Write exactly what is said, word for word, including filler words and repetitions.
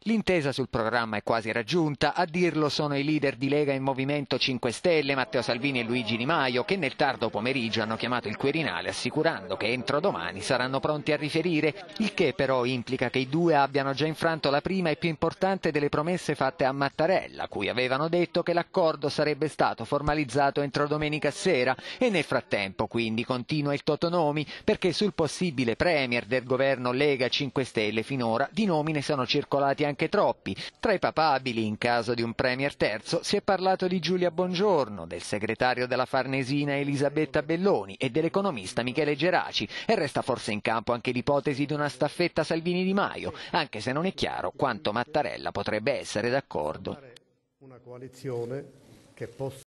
L'intesa sul programma è quasi raggiunta, a dirlo sono i leader di Lega e Movimento cinque Stelle, Matteo Salvini e Luigi Di Maio, che nel tardo pomeriggio hanno chiamato il Quirinale assicurando che entro domani saranno pronti a riferire, il che però implica che i due abbiano già infranto la prima e più importante delle promesse fatte a Mattarella, cui avevano detto che l'accordo sarebbe stato formalizzato entro domenica sera, e nel frattempo quindi continua il Totonomi, perché sul possibile premier del governo Lega cinque Stelle finora di nomi ne sono circolati anche troppi. Tra i papabili, in caso di un premier terzo, si è parlato di Giulia Bongiorno, del segretario della Farnesina Elisabetta Belloni e dell'economista Michele Geraci, e resta forse in campo anche l'ipotesi di una staffetta Salvini-Di Maio, anche se non è chiaro quanto Mattarella potrebbe essere d'accordo. Una coalizione che possa